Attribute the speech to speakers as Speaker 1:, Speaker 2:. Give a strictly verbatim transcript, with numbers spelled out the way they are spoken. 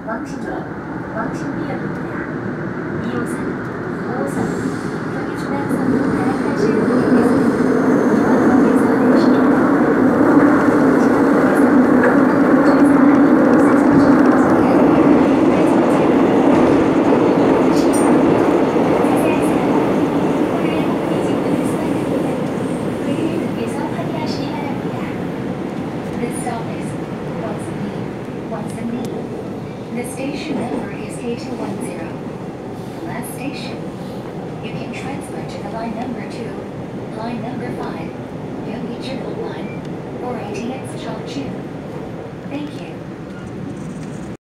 Speaker 1: 왕십리, 왕십리역입니다. 이 호선, 오 호선, 경의중앙선로 갈아타실 고객께서는 중앙역에서 내리시기 바랍니다. This stop is Watson Watson The station number is K two one zero. The last station. You can transfer to the line number two, line number five, Gyeonggi Line, or A T X Cheongju. Thank you.